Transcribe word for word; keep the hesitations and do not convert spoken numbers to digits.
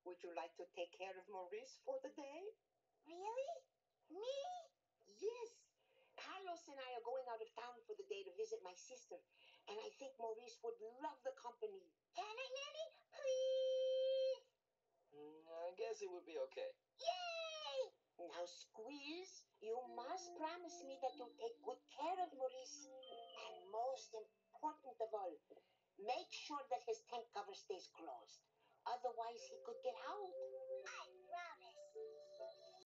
Would you like to take care of Maurice for the day? Really? Me? Yes. Carlos and I are going out of town for the day to visit my sister, and I think Maurice would love the company. Can I, Nanny? Please? Mm, I guess it would be okay. Yay! Now, Squeeze, you must promise me that you'll take good care of Maurice. And most important of all, make sure that his tent cover stays closed. Otherwise, he could get out. I promise.